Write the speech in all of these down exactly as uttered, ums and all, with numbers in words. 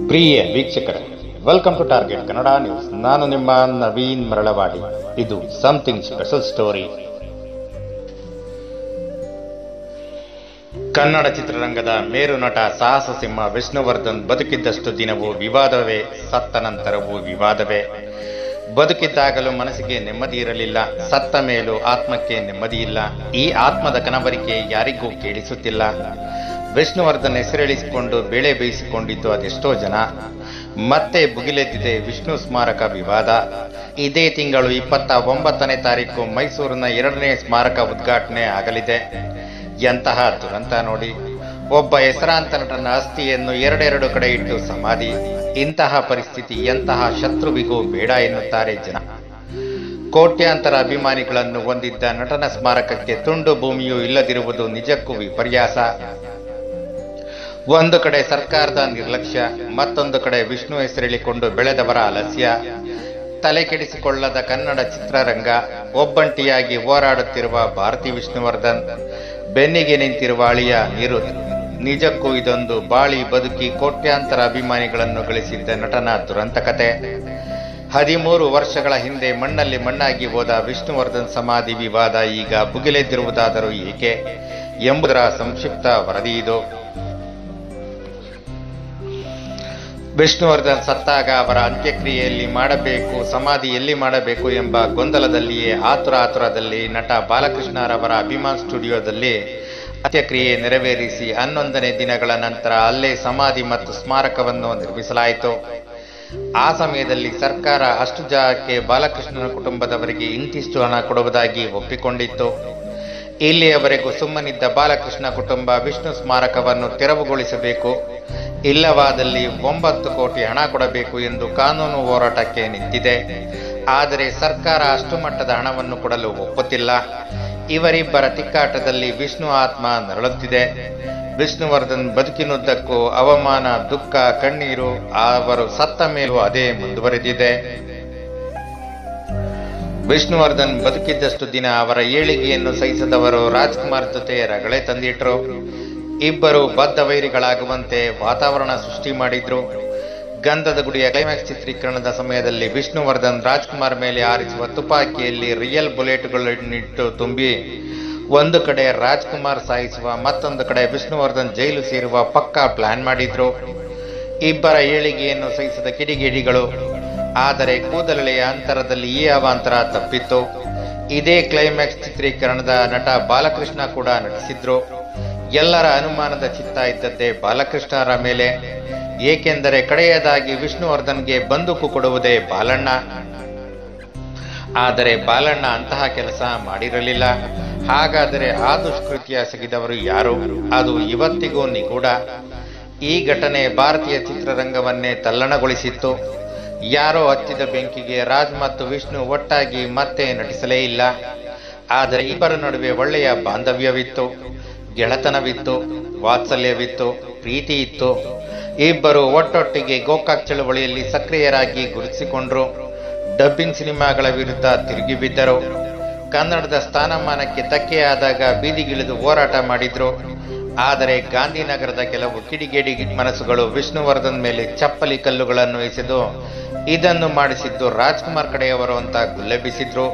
ಪ್ರಿಯ ವೀಕ್ಷಕರೇ, welcome to target Kannada news. ನಾನು ನಿಮ್ಮ ನವೀನ್ ಮರಳವಾಡಿ. ಇದು ಸಮಥಿಂಗ್ ಸ್ಪೆಷಲ್ ಸ್ಟೋರಿ. ಕನ್ನಡ ಚಿತ್ರರಂಗದ ಮೇರು ನಟ ಸಾಹಸ ಸಿಂಹ ವಿಷ್ಣುವರ್ಧನ್ ಬದುಕಿದ್ದಷ್ಟು ದಿನವೂ ವಿವಾದವೇ, ಸತ್ತ ನಂತರವೂ ವಿವಾದವೇ. ಬದುಕಿದ್ದಾಗಲೂ ಮನಸ್ಸಿಗೆ ನೆಮ್ಮದಿ ಇರಲಿಲ್ಲ, ಸತ್ತ ಮೇಲೂ ಆತ್ಮಕ್ಕೆ ನೆಮ್ಮದಿ ಇಲ್ಲ. ಈ ಆತ್ಮದ ಕನವರಿಕೆ ಯಾರಿಗೂ ಕೇಳಿಸುತ್ತಿಲ್ಲ. ವಿಷ್ಣುವರ್ಧನ್ ಹೆಸರೆಳಿಸಿಕೊಂಡು ಬೇಳೆ ಬೇಯಿಸಿಕೊಂಡಿದ್ದು ಅದೆಷ್ಟೋ ಜನ. ಮತ್ತೆ ಭುಗಿಲೆದ್ದಿದೆ ವಿಷ್ಣು ಸ್ಮಾರಕ ವಿವಾದ. ಇದೇ ತಿಂಗಳು ಇಪ್ಪತ್ತ ಒಂಬತ್ತನೇ ತಾರೀಕು ಮೈಸೂರಿನ ಎರಡನೇ ಸ್ಮಾರಕ ಉದ್ಘಾಟನೆ ಆಗಲಿದೆ. ಎಂತಹ ದುರಂತ ನೋಡಿ, ಒಬ್ಬ ಹೆಸರಾಂತ ನಟನ ಅಸ್ಥಿಯನ್ನು ಎರಡೆರಡು ಕಡೆ ಇಟ್ಟು ಸಮಾಧಿ. ಇಂತಹ ಪರಿಸ್ಥಿತಿ ಎಂತಹ ಶತ್ರುವಿಗೂ ಬೇಡ ಎನ್ನುತ್ತಾರೆ ಜನ. ಕೋಟ್ಯಾಂತರ ಅಭಿಮಾನಿಗಳನ್ನು ಹೊಂದಿದ್ದ ನಟನ ಸ್ಮಾರಕಕ್ಕೆ ತುಂಡು ಭೂಮಿಯೂ ಇಲ್ಲದಿರುವುದು ನಿಜಕ್ಕೂ ವಿಪರ್ಯಾಸ. ಒಂದು ಕಡೆ ಸರ್ಕಾರದ ನಿರ್ಲಕ್ಷ್ಯ, ಮತ್ತೊಂದು ಕಡೆ ವಿಷ್ಣು ಹೆಸರೆಳಿಕೊಂಡು ಬೆಳೆದವರ ಆಲಸ್ಯ. ತಲೆ ಕೆಡಿಸಿಕೊಳ್ಳದ ಕನ್ನಡ ಚಿತ್ರರಂಗ, ಒಬ್ಬಂಟಿಯಾಗಿ ಹೋರಾಡುತ್ತಿರುವ ಭಾರತಿ ವಿಷ್ಣುವರ್ಧನ್, ಬೆನ್ನಿಗೆ ನಿಂತಿರುವ ಅಳಿಯ ನಿರುದ್. ನಿಜಕ್ಕೂ ಇದೊಂದು ಬಾಳಿ ಬದುಕಿ ಕೋಟ್ಯಾಂತರ ಅಭಿಮಾನಿಗಳನ್ನು ಗಳಿಸಿದ್ದ ನಟನ ದುರಂತ ಕತೆ. ಹದಿಮೂರು ವರ್ಷಗಳ ಹಿಂದೆ ಮಣ್ಣಲ್ಲಿ ಮಣ್ಣಾಗಿ ಹೋದ ವಿಷ್ಣುವರ್ಧನ್ ಸಮಾಧಿ ವಿವಾದ ಈಗ ಭುಗಿಲೆದ್ದಿರುವುದಾದರೂ ಏಕೆ ಎಂಬುದರ ಸಂಕ್ಷಿಪ್ತ ವರದಿ ಇದು. ವಿಷ್ಣುವರ್ಧನ್ ಸತ್ತಾಗ ಅವರ ಅಂತ್ಯಕ್ರಿಯೆಯಲ್ಲಿ ಮಾಡಬೇಕು, ಸಮಾಧಿ ಎಲ್ಲಿ ಮಾಡಬೇಕು ಎಂಬ ಗೊಂದಲದಲ್ಲಿಯೇ ಆತುರ ಆತುರದಲ್ಲಿ ನಟ ಬಾಲಕೃಷ್ಣರವರ ಅಭಿಮಾನ್ ಸ್ಟುಡಿಯೋದಲ್ಲಿ ಅಂತ್ಯಕ್ರಿಯೆ ನೆರವೇರಿಸಿ ಹನ್ನೊಂದನೇ ದಿನಗಳ ನಂತರ ಅಲ್ಲೇ ಸಮಾಧಿ ಮತ್ತು ಸ್ಮಾರಕವನ್ನು ನಿರ್ಮಿಸಲಾಯಿತು. ಆ ಸಮಯದಲ್ಲಿ ಸರ್ಕಾರ ಅಷ್ಟು ಜಾಗಕ್ಕೆ ಬಾಲಕೃಷ್ಣನ ಕುಟುಂಬದವರಿಗೆ ಇಂತಿಷ್ಟು ಹಣ ಕೊಡುವುದಾಗಿ ಒಪ್ಪಿಕೊಂಡಿತ್ತು. ಇಲ್ಲಿಯವರೆಗೂ ಸುಮ್ಮನಿದ್ದ ಬಾಲಕೃಷ್ಣ ಕುಟುಂಬ ವಿಷ್ಣು ಸ್ಮಾರಕವನ್ನು ತೆರವುಗೊಳಿಸಬೇಕು, ಇಲ್ಲವಾದಲ್ಲಿ ಒಂಬತ್ತು ಕೋಟಿ ಹಣ ಕೊಡಬೇಕು ಎಂದು ಕಾನೂನು ಹೋರಾಟಕ್ಕೆ ನಿಂತಿದೆ. ಆದರೆ ಸರ್ಕಾರ ಅಷ್ಟು ಮಟ್ಟದ ಹಣವನ್ನು ಕೊಡಲು ಒಪ್ಪುತ್ತಿಲ್ಲ. ಇವರಿಬ್ಬರ ತಿಕ್ಕಾಟದಲ್ಲಿ ವಿಷ್ಣು ಆತ್ಮ ನರಳುತ್ತಿದೆ. ವಿಷ್ಣುವರ್ಧನ್ ಬದುಕಿನುದ್ದಕ್ಕೂ ಅವಮಾನ, ದುಃಖ, ಕಣ್ಣೀರು. ಅವರು ಸತ್ತ ಮೇಲೂ ಅದೇ ಮುಂದುವರೆದಿದೆ. ವಿಷ್ಣುವರ್ಧನ್ ಬದುಕಿದ್ದಷ್ಟು ದಿನ ಅವರ ಏಳಿಗೆಯನ್ನು ಸಹಿಸದವರು ರಾಜ್ಕುಮಾರ್ ಜೊತೆ ರಗಳೆ ತಂದಿಟ್ರು. ಇಬ್ಬರು ಬದ್ಧ ವೈರಿಗಳಾಗುವಂತೆ ವಾತಾವರಣ ಸೃಷ್ಟಿ ಮಾಡಿದ್ರು. ಗಂಧದ ಗುಡಿಯ ಕ್ಲೈಮ್ಯಾಕ್ಸ್ ಚಿತ್ರೀಕರಣದ ಸಮಯದಲ್ಲಿ ವಿಷ್ಣುವರ್ಧನ್ ರಾಜ್ಕುಮಾರ್ ಮೇಲೆ ಹಾರಿಸುವ ತುಪಾಕಿಯಲ್ಲಿ ರಿಯಲ್ ಬುಲೆಟ್ಗಳನ್ನಿಟ್ಟು ತುಂಬಿ ಒಂದು ಕಡೆ ರಾಜ್ಕುಮಾರ್ ಸಾಯಿಸುವ, ಮತ್ತೊಂದು ಕಡೆ ವಿಷ್ಣುವರ್ಧನ್ ಜೈಲು ಸೇರುವ ಪಕ್ಕಾ ಪ್ಲಾನ್ ಮಾಡಿದ್ರು. ಇಬ್ಬರ ಏಳಿಗೆಯನ್ನು ಸಹಿಸದ ಕಿಡಿಗೇಡಿಗಳು. ಆದರೆ ಕೂದಲೆಳೆಯ ಅಂತರದಲ್ಲಿ ಈ ಅವಾಂತರ ತಪ್ಪಿತ್ತು. ಇದೇ ಕ್ಲೈಮ್ಯಾಕ್ಸ್ ಚಿತ್ರೀಕರಣದ ನಟ ಬಾಲಕೃಷ್ಣ ಕೂಡ ನಟಿಸಿದ್ರು. ಎಲ್ಲರ ಅನುಮಾನದ ಚಿತ್ತ ಇದ್ದದ್ದೇ ಬಾಲಕೃಷ್ಣರ ಮೇಲೆ. ಏಕೆಂದರೆ ಕಡೆಯದಾಗಿ ವಿಷ್ಣುವರ್ಧನ್ಗೆ ಬಂದೂಕು ಕೊಡುವುದೇ ಬಾಲಣ್ಣ. ಆದರೆ ಬಾಲಣ್ಣ ಅಂತಹ ಕೆಲಸ ಮಾಡಿರಲಿಲ್ಲ. ಹಾಗಾದರೆ ಆ ದುಷ್ಕೃತ್ಯ ಎಸಗಿದವರು ಯಾರು? ಅದು ಇವತ್ತಿಗೂ ನಿಗೂಢ. ಈ ಘಟನೆ ಭಾರತೀಯ ಚಿತ್ರರಂಗವನ್ನೇ ತಲ್ಲಣಗೊಳಿಸಿತ್ತು. ಯಾರೋ ಹಚ್ಚಿದ ಬೆಂಕಿಗೆ ರಾಜ್ ಮತ್ತು ವಿಷ್ಣು ಒಟ್ಟಾಗಿ ಮತ್ತೆ ನಟಿಸಲೇ ಇಲ್ಲ. ಆದರೆ ಇಬ್ಬರ ನಡುವೆ ಒಳ್ಳೆಯ ಬಾಂಧವ್ಯವಿತ್ತು, ಗೆಳತನವಿತ್ತು, ವಾತ್ಸಲ್ಯವಿತ್ತು, ಪ್ರೀತಿ ಇತ್ತು. ಇಬ್ಬರು ಒಟ್ಟೊಟ್ಟಿಗೆ ಗೋಕಾಕ್ ಚಳವಳಿಯಲ್ಲಿ ಸಕ್ರಿಯರಾಗಿ ಗುರುತಿಸಿಕೊಂಡ್ರು. ಡಬ್ಬಿಂಗ್ ಸಿನಿಮಾಗಳ ವಿರುದ್ಧ ತಿರುಗಿ ಬಿದ್ದರು. ಕನ್ನಡದ ಸ್ಥಾನಮಾನಕ್ಕೆ ಧಕ್ಕೆಯಾದಾಗ ಬೀದಿಗಿಳಿದು ಹೋರಾಟ ಮಾಡಿದ್ರು. ಆದರೆ ಗಾಂಧಿನಗರದ ಕೆಲವು ಕಿಡಿಗೇಡಿ ಮನಸ್ಸುಗಳು ವಿಷ್ಣುವರ್ಧನ್ ಮೇಲೆ ಚಪ್ಪಲಿ ಕಲ್ಲುಗಳನ್ನು ಎಸೆದು ಇದನ್ನು ಮಾಡಿಸಿದ್ದು ರಾಜ್ಕುಮಾರ್ ಕಡೆಯವರು ಅಂತ ಗುಲ್ಲೆಬ್ಬಿಸಿದ್ರು.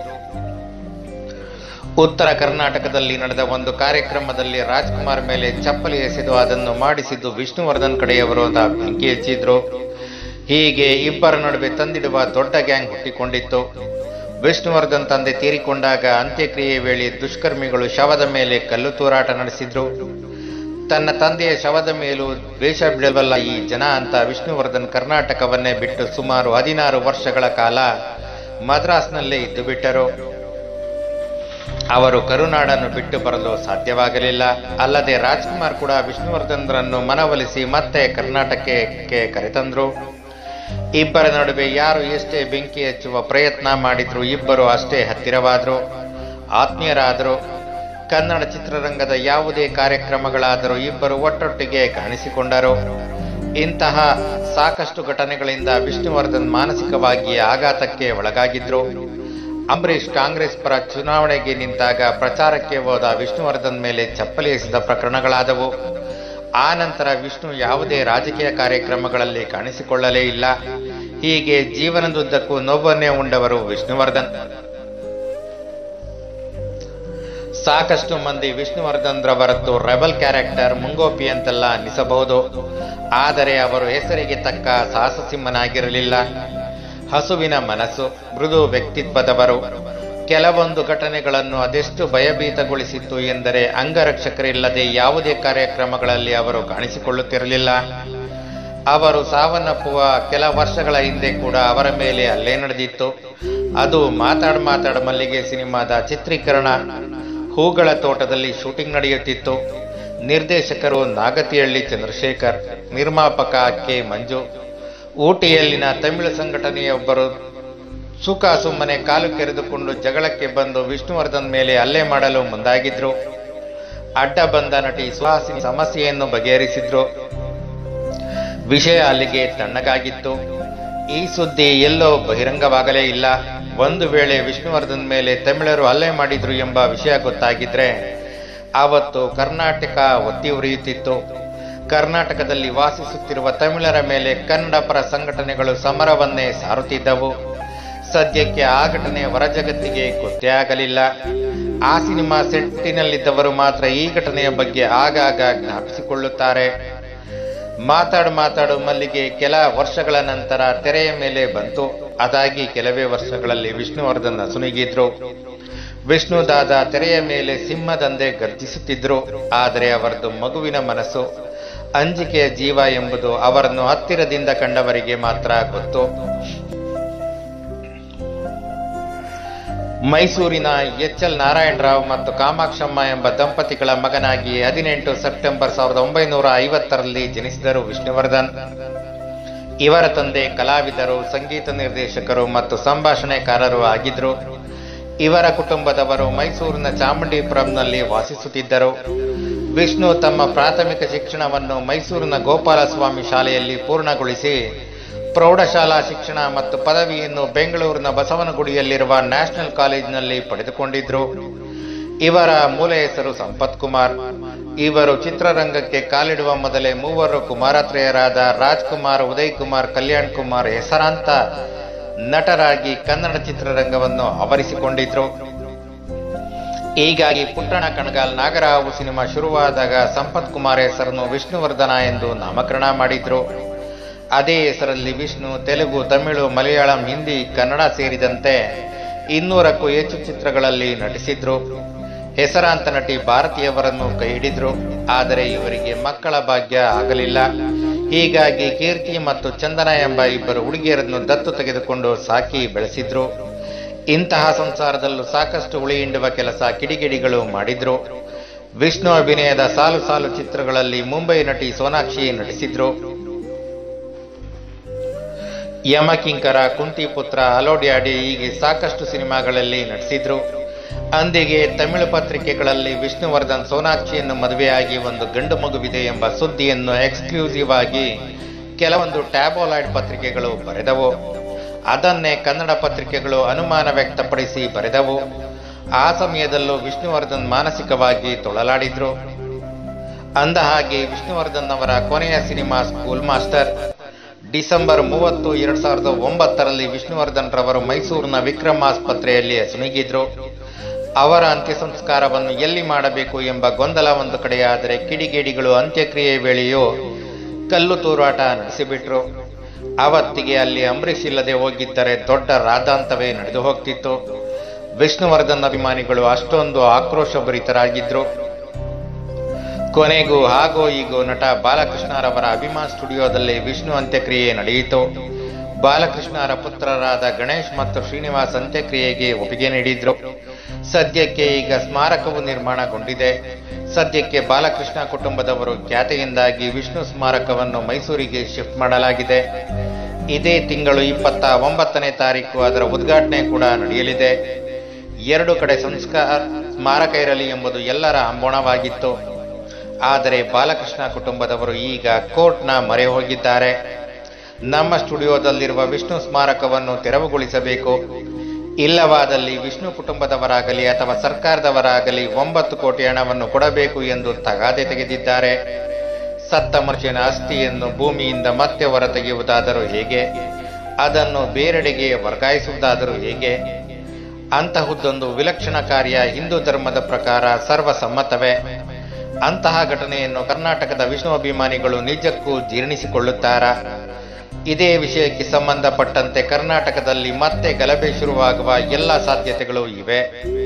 ಉತ್ತರ ಕರ್ನಾಟಕದಲ್ಲಿ ನಡೆದ ಒಂದು ಕಾರ್ಯಕ್ರಮದಲ್ಲಿ ರಾಜ್ಕುಮಾರ್ ಮೇಲೆ ಚಪ್ಪಲಿ ಎಸೆದು ಅದನ್ನು ಮಾಡಿಸಿದ್ದು ವಿಷ್ಣುವರ್ಧನ್ ಕಡೆಯವರು ಅಂತ ಬೆಂಕಿ ಹಚ್ಚಿದ್ರು. ಹೀಗೆ ಇಬ್ಬರ ನಡುವೆ ತಂದಿಡುವ ದೊಡ್ಡ ಗ್ಯಾಂಗ್ ಹುಟ್ಟಿಕೊಂಡಿತ್ತು. ವಿಷ್ಣುವರ್ಧನ್ ತಂದೆ ತೀರಿಕೊಂಡಾಗ ಅಂತ್ಯಕ್ರಿಯೆ ವೇಳೆ ದುಷ್ಕರ್ಮಿಗಳು ಶವದ ಮೇಲೆ ಕಲ್ಲು ತೂರಾಟ ನಡೆಸಿದ್ರು. ತನ್ನ ತಂದೆಯ ಶವದ ಮೇಲೂ ದ್ವೇಷ ಬಿಡವಲ್ಲ ಈ ಜನ ಅಂತ ವಿಷ್ಣುವರ್ಧನ್ ಕರ್ನಾಟಕವನ್ನೇ ಬಿಟ್ಟು ಸುಮಾರು ಹದಿನಾರು ವರ್ಷಗಳ ಕಾಲ ಮದ್ರಾಸ್ನಲ್ಲೇ ಇದ್ದು ಬಿಟ್ಟರು. ಅವರು ಕರುನಾಡನ್ನು ಬಿಟ್ಟು ಬರಲು ಸಾಧ್ಯವಾಗಲಿಲ್ಲ. ಅಲ್ಲದೆ ರಾಜ್ಕುಮಾರ್ ಕೂಡ ವಿಷ್ಣುವರ್ಧನ್ರನ್ನು ಮನವೊಲಿಸಿ ಮತ್ತೆ ಕರ್ನಾಟಕಕ್ಕೆ ಕರೆತಂದ್ರು. ಇಬ್ಬರ ನಡುವೆ ಯಾರು ಎಷ್ಟೇ ಬೆಂಕಿ ಹಚ್ಚುವ ಪ್ರಯತ್ನ ಮಾಡಿದ್ರು ಇಬ್ಬರು ಅಷ್ಟೇ ಹತ್ತಿರವಾದ್ರು, ಆತ್ಮೀಯರಾದರು. ಕನ್ನಡ ಚಿತ್ರರಂಗದ ಯಾವುದೇ ಕಾರ್ಯಕ್ರಮಗಳಾದರೂ ಇಬ್ಬರು ಒಟ್ಟೊಟ್ಟಿಗೆ ಕಾಣಿಸಿಕೊಂಡರು. ಇಂತಹ ಸಾಕಷ್ಟು ಘಟನೆಗಳಿಂದ ವಿಷ್ಣುವರ್ಧನ್ ಮಾನಸಿಕವಾಗಿ ಆಘಾತಕ್ಕೆ ಒಳಗಾಗಿದ್ರು. ಅಂಬರೀಷ್ ಕಾಂಗ್ರೆಸ್ ಪರ ಚುನಾವಣೆಗೆ ನಿಂತಾಗ ಪ್ರಚಾರಕ್ಕೆ ಹೋದ ವಿಷ್ಣುವರ್ಧನ್ ಮೇಲೆ ಚಪ್ಪಲಿ ಎಸೆದ ಪ್ರಕರಣಗಳಾದವು. ಆ ನಂತರ ವಿಷ್ಣು ಯಾವುದೇ ರಾಜಕೀಯ ಕಾರ್ಯಕ್ರಮಗಳಲ್ಲಿ ಕಾಣಿಸಿಕೊಳ್ಳಲೇ ಇಲ್ಲ. ಹೀಗೆ ಜೀವನದುದ್ದಕ್ಕೂ ನೋವನ್ನೇ ಉಂಡವರು ವಿಷ್ಣುವರ್ಧನ್. ಸಾಕಷ್ಟು ಮಂದಿ ವಿಷ್ಣುವರ್ಧನ್ ರವರದ್ದು ರೆಬಲ್ ಕ್ಯಾರೆಕ್ಟರ್, ಮುಂಗೋಪಿ ಅಂತೆಲ್ಲ ಅನ್ನಿಸಬಹುದು. ಆದರೆ ಅವರು ಹೆಸರಿಗೆ ತಕ್ಕ ಸಾಹಸಸಿಂಹನಾಗಿರಲಿಲ್ಲ. ಹಸುವಿನ ಮನಸ್ಸು, ಮೃದು ವ್ಯಕ್ತಿತ್ವದವರು. ಕೆಲವೊಂದು ಘಟನೆಗಳನ್ನು ಅದೆಷ್ಟು ಭಯಭೀತಗೊಳಿಸಿತ್ತು ಎಂದರೆ ಅಂಗರಕ್ಷಕರಿಲ್ಲದೆ ಯಾವುದೇ ಕಾರ್ಯಕ್ರಮಗಳಲ್ಲಿ ಅವರು ಕಾಣಿಸಿಕೊಳ್ಳುತ್ತಿರಲಿಲ್ಲ. ಅವರು ಸಾವನ್ನಪ್ಪುವ ಕೆಲ ವರ್ಷಗಳ ಹಿಂದೆ ಕೂಡ ಅವರ ಮೇಲೆ ಹಲ್ಲೆ ನಡೆದಿತ್ತು. ಅದು ಮಾತಾಡ್ ಮಾತಾಡ್ ಮಲ್ಲಿಗೆ ಸಿನಿಮಾದ ಚಿತ್ರೀಕರಣ. ಹೂಗಳ ತೋಟದಲ್ಲಿ ಶೂಟಿಂಗ್ ನಡೆಯುತ್ತಿತ್ತು. ನಿರ್ದೇಶಕರು ನಾಗತಿಹಳ್ಳಿ ಚಂದ್ರಶೇಖರ್, ನಿರ್ಮಾಪಕ ಕೆ ಮಂಜು. ಊಟಿಯಲ್ಲಿನ ತಮಿಳು ಸಂಘಟನೆಯೊಬ್ಬರು ಸುಖ ಸುಮ್ಮನೆ ಕಾಲು ಕೆರೆದುಕೊಂಡು ಜಗಳಕ್ಕೆ ಬಂದು ವಿಷ್ಣುವರ್ಧನ್ ಮೇಲೆ ಹಲ್ಲೆ ಮಾಡಲು ಮುಂದಾಗಿದ್ರು. ಅಡ್ಡ ಬಂದ ನಟಿ ಸುಹಾಸಿನಿ ಸಮಸ್ಯೆಯನ್ನು ಬಗೆಹರಿಸಿದ್ರು. ವಿಷಯ ಅಲ್ಲಿಗೆ ತಣ್ಣಗಾಗಿತ್ತು. ಈ ಸುದ್ದಿ ಎಲ್ಲೋ ಬಹಿರಂಗವಾಗಲೇ ಇಲ್ಲ. ಒಂದು ವೇಳೆ ವಿಷ್ಣುವರ್ಧನ್ ಮೇಲೆ ತಮಿಳರು ಹಲ್ಲೆ ಮಾಡಿದ್ರು ಎಂಬ ವಿಷಯ ಗೊತ್ತಾಗಿದ್ರೆ ಆವತ್ತು ಕರ್ನಾಟಕ ಒತ್ತಿ ಉರಿಯುತ್ತಿತ್ತು. ಕರ್ನಾಟಕದಲ್ಲಿ ವಾಸಿಸುತ್ತಿರುವ ತಮಿಳರ ಮೇಲೆ ಕನ್ನಡ ಪರ ಸಂಘಟನೆಗಳು ಸಮರವನ್ನೇ ಸಾರುತ್ತಿದ್ದವು. ಸದ್ಯಕ್ಕೆ ಆ ಘಟನೆ ಹೊರಜಗತ್ತಿಗೆ ಗೊತ್ತೇ ಆಗಲಿಲ್ಲ. ಆ ಸಿನಿಮಾ ಸೆಟ್ಟಿನಲ್ಲಿದ್ದವರು ಮಾತ್ರ ಈ ಘಟನೆಯ ಬಗ್ಗೆ ಆಗಾಗ ಜ್ಞಾಪಿಸಿಕೊಳ್ಳುತ್ತಾರೆ. ಮಾತಾಡು ಮಾತಾಡು ಮಲ್ಲಿಗೆ ಕೆಲ ವರ್ಷಗಳ ನಂತರ ತೆರೆಯ ಮೇಲೆ ಬಂತು. ಅದಾಗಿ ಕೆಲವೇ ವರ್ಷಗಳಲ್ಲಿ ವಿಷ್ಣುವರ್ಧನ್ ಅಸುನೀಗಿದ್ರು. ವಿಷ್ಣುದಾದ ತೆರೆಯ ಮೇಲೆ ಸಿಂಹದಂತೆ ಗರ್ಜಿಸುತ್ತಿದ್ರು. ಆದರೆ ಅವರದ್ದು ಮಗುವಿನ ಮನಸ್ಸು, ಅಂಜಿಕೆಯ ಜೀವ ಎಂಬುದು ಅವರನ್ನು ಹತ್ತಿರದಿಂದ ಕಂಡವರಿಗೆ ಮಾತ್ರ ಗೊತ್ತು. ಮೈಸೂರಿನ ಎಚ್ ಎಲ್ ನಾರಾಯಣರಾವ್ ಮತ್ತು ಕಾಮಾಕ್ಷಮ್ಮ ಎಂಬ ದಂಪತಿಗಳ ಮಗನಾಗಿ ಹದಿನೆಂಟು ಸೆಪ್ಟೆಂಬರ್ ಸಾವಿರದ ಒಂಬೈನೂರ ಐವತ್ತರಲ್ಲಿ ಜನಿಸಿದರು ವಿಷ್ಣುವರ್ಧನ್. ಇವರ ತಂದೆ ಕಲಾವಿದರು, ಸಂಗೀತ ನಿರ್ದೇಶಕರು ಮತ್ತು ಸಂಭಾಷಣೆಕಾರರು ಆಗಿದ್ರು. ಇವರ ಕುಟುಂಬದವರು ಮೈಸೂರಿನ ಚಾಮುಂಡಿಪುರಂನಲ್ಲಿ ವಾಸಿಸುತ್ತಿದ್ದರು. ವಿಷ್ಣು ತಮ್ಮ ಪ್ರಾಥಮಿಕ ಶಿಕ್ಷಣವನ್ನು ಮೈಸೂರಿನ ಗೋಪಾಲಸ್ವಾಮಿ ಶಾಲೆಯಲ್ಲಿ ಪೂರ್ಣಗೊಳಿಸಿ ಪ್ರೌಢಶಾಲಾ ಶಿಕ್ಷಣ ಮತ್ತು ಪದವಿಯನ್ನು ಬೆಂಗಳೂರಿನ ಬಸವನಗುಡಿಯಲ್ಲಿರುವ ನ್ಯಾಷನಲ್ ಕಾಲೇಜಿನಲ್ಲಿ ಪಡೆದುಕೊಂಡಿದ್ರು. ಇವರ ಮೂಲ ಹೆಸರು ಸಂಪತ್ ಕುಮಾರ್. ಇವರು ಚಿತ್ರರಂಗಕ್ಕೆ ಕಾಲಿಡುವ ಮೊದಲೇ ಮೂವರು ಕುಮಾರತ್ರಯರಾದ ರಾಜ್ಕುಮಾರ್, ಉದಯ್ ಕುಮಾರ್, ಕಲ್ಯಾಣ್ ಕುಮಾರ್ ಹೆಸರಾಂತ ನಟರಾಗಿ ಕನ್ನಡ ಚಿತ್ರರಂಗವನ್ನು ಆವರಿಸಿಕೊಂಡಿದ್ರು. ಹೀಗಾಗಿ ಪುಟ್ಟಣ ಕಣಗಾಲ್ ನಾಗರಹಾವು ಸಿನಿಮಾ ಶುರುವಾದಾಗ ಸಂಪತ್ ಕುಮಾರ್ ಹೆಸರನ್ನು ವಿಷ್ಣುವರ್ಧನ ಎಂದು ನಾಮಕರಣ ಮಾಡಿದ್ರು. ಅದೇ ಹೆಸರಲ್ಲಿ ವಿಷ್ಣು ತೆಲುಗು, ತಮಿಳು, ಮಲಯಾಳಂ, ಹಿಂದಿ, ಕನ್ನಡ ಸೇರಿದಂತೆ ಇನ್ನೂರಕ್ಕೂ ಹೆಚ್ಚು ಚಿತ್ರಗಳಲ್ಲಿ ನಟಿಸಿದ್ರು. ಹೆಸರಾಂತ ನಟಿ ಭಾರತಿಯವರನ್ನು ಕೈ ಹಿಡಿದ್ರು. ಆದರೆ ಇವರಿಗೆ ಮಕ್ಕಳ ಭಾಗ್ಯ ಆಗಲಿಲ್ಲ. ಹೀಗಾಗಿ ಕೀರ್ತಿ ಮತ್ತು ಚಂದನ ಎಂಬ ಇಬ್ಬರು ಹುಡುಗಿಯರನ್ನು ದತ್ತು ತೆಗೆದುಕೊಂಡು ಸಾಕಿ ಬೆಳೆಸಿದ್ರು. ಇಂತಹ ಸಂಸಾರದಲ್ಲೂ ಸಾಕಷ್ಟು ಉಳಿ ಹಿಂಡುವ ಕೆಲಸ ಕಿಡಿಗಿಡಿಗಳು ಮಾಡಿದ್ರು. ವಿಷ್ಣು ಅಭಿನಯದ ಸಾಲು ಸಾಲು ಚಿತ್ರಗಳಲ್ಲಿ ಮುಂಬೈ ನಟಿ ಸೋನಾಕ್ಷಿ ನಟಿಸಿದ್ರು. ಯಮಕಿಂಕರ, ಕುಂತಿಪುತ್ರ, ಅಲೋಡ್ಯಾಡಿ ಹೀಗೆ ಸಾಕಷ್ಟು ಸಿನಿಮಾಗಳಲ್ಲಿ ನಟಿಸಿದ್ರು. ಅಂದಿಗೆ ತಮಿಳು ಪತ್ರಿಕೆಗಳಲ್ಲಿ ವಿಷ್ಣುವರ್ಧನ್ ಸೋನಾಕ್ಷಿಯನ್ನು ಮದುವೆಯಾಗಿ ಒಂದು ಗಂಡು ಮಗುವಿದೆ ಎಂಬ ಸುದ್ದಿಯನ್ನು ಎಕ್ಸ್ಕ್ಲೂಸಿವ್ ಆಗಿ ಕೆಲವೊಂದು ಟ್ಯಾಬ್ಲಾಯ್ಡ್ ಪತ್ರಿಕೆಗಳು ಬರೆದವು. ಅದನ್ನೇ ಕನ್ನಡ ಪತ್ರಿಕೆಗಳು ಅನುಮಾನ ವ್ಯಕ್ತಪಡಿಸಿ ಬರೆದವು. ಆ ಸಮಯದಲ್ಲೂ ವಿಷ್ಣುವರ್ಧನ್ ಮಾನಸಿಕವಾಗಿ ತೊಳಲಾಡಿದ್ರು. ಅಂದ ಹಾಗೆ ವಿಷ್ಣುವರ್ಧನ್ ಅವರ ಕೊನೆಯ ಸಿನಿಮಾ ಸ್ಕೂಲ್ ಮಾಸ್ಟರ್. ಡಿಸೆಂಬರ್ ಮೂವತ್ತು ಎರಡ್ ಸಾವಿರದ ಒಂಬತ್ತರಲ್ಲಿ ವಿಷ್ಣುವರ್ಧನ್ ರವರು ಮೈಸೂರಿನ ವಿಕ್ರಮ್ ಆಸ್ಪತ್ರೆಯಲ್ಲಿ ಅಸುನೀಗಿದ್ರು. ಅವರ ಅಂತ್ಯ ಸಂಸ್ಕಾರವನ್ನು ಎಲ್ಲಿ ಮಾಡಬೇಕು ಎಂಬ ಗೊಂದಲ ಒಂದು ಕಡೆಯಾದರೆ, ಕಿಡಿಗೇಡಿಗಳು ಅಂತ್ಯಕ್ರಿಯೆ ವೇಳೆಯೂ ಕಲ್ಲು ತೂರಾಟ ನಡೆಸಿಬಿಟ್ರು. ಆವತ್ತಿಗೆ ಅಲ್ಲಿ ಅಂಬರೀಷ್ ಇಲ್ಲದೆ ಹೋಗಿದ್ದರೆ ದೊಡ್ಡ ರಾದಾಂತವೇ ನಡೆದು ಹೋಗ್ತಿತ್ತು. ವಿಷ್ಣುವರ್ಧನ್ ಅಭಿಮಾನಿಗಳು ಅಷ್ಟೊಂದು ಆಕ್ರೋಶಭರಿತರಾಗಿದ್ರು. ಕೊನೆಗೂ ಹಾಗೋ ಈಗೋ ನಟ ಬಾಲಕೃಷ್ಣರವರ ಅಭಿಮಾನ್ ಸ್ಟುಡಿಯೋದಲ್ಲಿ ವಿಷ್ಣು ಅಂತ್ಯಕ್ರಿಯೆ ನಡೆಯಿತು. ಬಾಲಕೃಷ್ಣರ ಪುತ್ರರಾದ ಗಣೇಶ್ ಮತ್ತು ಶ್ರೀನಿವಾಸ್ ಅಂತ್ಯಕ್ರಿಯೆಗೆ ಒಪ್ಪಿಗೆ ನೀಡಿದ್ರು. ಸದ್ಯಕ್ಕೆ ಈಗ ಸ್ಮಾರಕವು ನಿರ್ಮಾಣಗೊಂಡಿದೆ. ಸದ್ಯಕ್ಕೆ ಬಾಲಕೃಷ್ಣ ಕುಟುಂಬದವರು ಖ್ಯಾತೆಯಿಂದಾಗಿ ವಿಷ್ಣು ಸ್ಮಾರಕವನ್ನು ಮೈಸೂರಿಗೆ ಶಿಫ್ಟ್ ಮಾಡಲಾಗಿದೆ. ಇದೇ ತಿಂಗಳು ಇಪ್ಪತ್ತ ಒಂಬತ್ತನೇ ತಾರೀಕು ಅದರ ಉದ್ಘಾಟನೆ ಕೂಡ ನಡೆಯಲಿದೆ. ಎರಡು ಕಡೆ ಸಂಸ್ಕಾರ ಸ್ಮಾರಕ ಇರಲಿ ಎಂಬುದು ಎಲ್ಲರ ಅಂಬೋಣವಾಗಿತ್ತು. ಆದರೆ ಬಾಲಕೃಷ್ಣ ಕುಟುಂಬದವರು ಈಗ ಕೋರ್ಟ್ನ ಮೊರೆ ಹೋಗಿದ್ದಾರೆ. ನಮ್ಮ ಸ್ಟುಡಿಯೋದಲ್ಲಿರುವ ವಿಷ್ಣು ಸ್ಮಾರಕವನ್ನು ತೆರವುಗೊಳಿಸಬೇಕು, ಇಲ್ಲವಾದಲ್ಲಿ ವಿಷ್ಣು ಕುಟುಂಬದವರಾಗಲಿ ಅಥವಾ ಸರ್ಕಾರದವರಾಗಲಿ ಒಂಬತ್ತು ಕೋಟಿ ಹಣವನ್ನು ಕೊಡಬೇಕು ಎಂದು ತಗಾದೆ ತೆಗೆದಿದ್ದಾರೆ. ಸತ್ತ ಮನುಷ್ಯನ ಅಸ್ಥಿಯನ್ನು ಭೂಮಿಯಿಂದ ಮತ್ತೆ ಹೊರತೆಗೆಯುವುದಾದರೂ ಹೇಗೆ? ಅದನ್ನು ಬೇರೆಡೆಗೆ ವರ್ಗಾಯಿಸುವುದಾದರೂ ಹೇಗೆ? ಅಂತಹುದೊಂದು ವಿಲಕ್ಷಣ ಕಾರ್ಯ ಹಿಂದೂ ಧರ್ಮದ ಪ್ರಕಾರ ಸರ್ವಸಮ್ಮತವೇ? ಅಂತಹ ಘಟನೆಯನ್ನು ಕರ್ನಾಟಕದ ವಿಷ್ಣು ಅಭಿಮಾನಿಗಳು ನಿಜಕ್ಕೂ ಜೀರ್ಣಿಸಿಕೊಳ್ಳುತ್ತಾರಾ? ಇದೇ ವಿಷಯಕ್ಕೆ ಸಂಬಂಧಪಟ್ಟಂತೆ ಕರ್ನಾಟಕದಲ್ಲಿ ಮತ್ತೆ ಗಲಭೆ ಶುರುವಾಗುವ ಎಲ್ಲ ಸಾಧ್ಯತೆಗಳು ಇವೆ.